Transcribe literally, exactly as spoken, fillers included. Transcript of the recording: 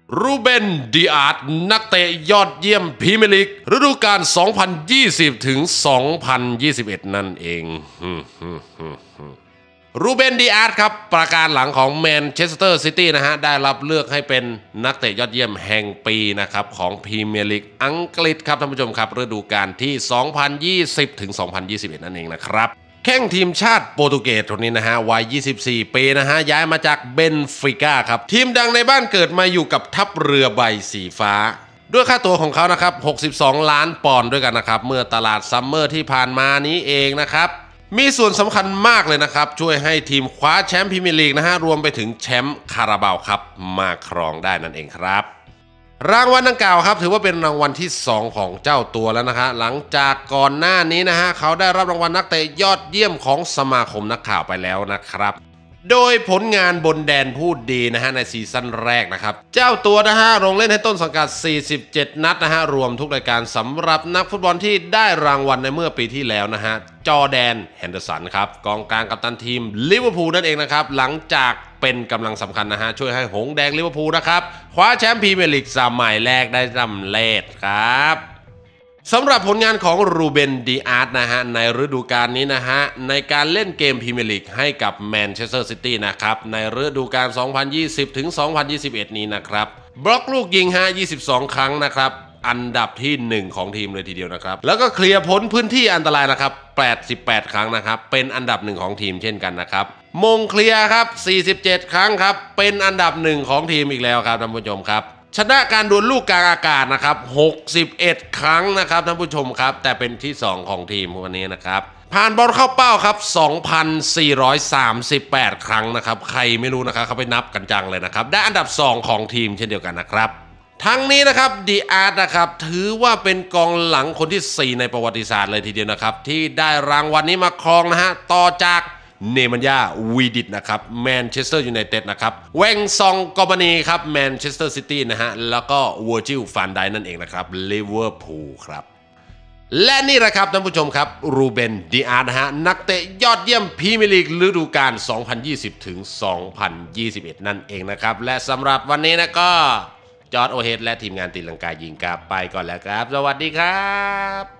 รูเบน ดิอาร์ตนักเตะยอดเยี่ยมพรีเมียร์ลีกฤดูกาล สองพันยี่สิบ ถึง สองพันยี่สิบเอ็ด นั่นเองรูเบน ดิอาร์ตครับประการหลังของแมนเชสเตอร์ซิตี้นะฮะได้รับเลือกให้เป็นนักเตะยอดเยี่ยมแห่งปีนะครับของพรีเมียร์ลีกอังกฤษครับท่านผู้ชมครับฤดูกาลที่ สองพันยี่สิบ ถึง สองพันยี่สิบเอ็ด นั่นเองนะครับแข้งทีมชาติโปรตุเกสคนนี้นะฮะวัยยี่สิบสี่ปีนะฮะย้ายมาจากเบนฟิก้าครับทีมดังในบ้านเกิดมาอยู่กับทัพเรือใบสีฟ้าด้วยค่าตัวของเขานะครับหกสิบสองล้านปอนด์ด้วยกันนะครับเมื่อตลาดซัมเมอร์ที่ผ่านมานี้เองนะครับมีส่วนสำคัญมากเลยนะครับช่วยให้ทีมคว้าแชมป์พรีเมียร์ลีกนะฮะรวมไปถึงแชมป์คาราบาวครับมาครองได้นั่นเองครับรางวัลดังกล่าวครับถือว่าเป็นรางวัลที่สองของเจ้าตัวแล้วนะฮะหลังจากก่อนหน้านี้นะฮะเขาได้รับรางวัลนักเตะยอดเยี่ยมของสมาคมนักข่าวไปแล้วนะครับโดยผลงานบนแดนพูดดีนะฮะในซีซั่นแรกนะครับเจ้าตัวนะฮะลงเล่นให้ต้นสังกัดสี่สิบเจ็ดนัดนะฮะรวมทุกรายการสำหรับนักฟุตบอลที่ได้รางวัลในเมื่อปีที่แล้วนะฮะจอร์แดนแฮนเดอร์สันครับกองกลางกัปตันทีมลิเวอร์พูลนั่นเองนะครับหลังจากเป็นกำลังสำคัญนะฮะช่วยให้หงส์แดงลิเวอร์พูลนะครับคว้าแชมป์พรีเมียร์ลีกสมัยแรกได้สำเร็จครับสำหรับผลงานของรูเบน ดิอาร์ตนะฮะในฤดูกาลนี้นะฮะในการเล่นเกมพรีเมียร์ลีกให้กับแมนเชสเตอร์ซิตี้นะครับในฤดูกาล สองพันยี่สิบ ถึง สองพันยี่สิบเอ็ด นี้นะครับบล็อกลูกยิงฮะยี่สิบสองครั้งนะครับอันดับที่หนึ่งของทีมเลยทีเดียวนะครับแล้วก็เคลียร์พ้นพื้นที่อันตรายนะครับแปดสิบแปดครั้งนะครับเป็นอันดับหนึ่งของทีมเช่นกันนะครับมงเคลียร์ครับสี่สิบเจ็ดครั้งครับเป็นอันดับหนึ่งของทีมอีกแล้วครับท่านผู้ชมครับชนะการดวลลูกกลางอากาศนะครับหกสิบเอ็ดครั้งนะครับท่านผู้ชมครับแต่เป็นที่สองของทีมวันนี้นะครับผ่านบอลเข้าเป้าครับ สองพันสี่ร้อยสามสิบแปด ครั้งนะครับใครไม่รู้นะครับเขาไปนับกันจังเลยนะครับได้อันดับสองของทีมเช่นเดียวกันนะครับทั้งนี้นะครับดิอาร์ตนะครับถือว่าเป็นกองหลังคนที่สี่ในประวัติศาสตร์เลยทีเดียวนะครับที่ได้รางวัลนี้มาครองนะฮะต่อจากเนมันยาวีดิตนะครับแมนเชสเตอร์ยูไนเต็ดนะครับแวงซองกอบานีครับแมนเชสเตอร์ซิตี้นะฮะแล้วก็เวอร์จิลฟานไดนั่นเองนะครับลิเวอร์พูลครับและนี่แหละครับท่านผู้ชมครับรูเบน ดิอาร์ตนะฮะนักเตะยอดเยี่ยมพรีเมียร์ลีกฤดูกาล สองพันยี่สิบ ถึง สองพันยี่สิบเอ็ด นั่นเองนะครับและสำหรับวันนี้นะก็จอร์จโอเฮดและทีมงานตีลังกายิงกลับไปก่อนแล้วครับสวัสดีครับ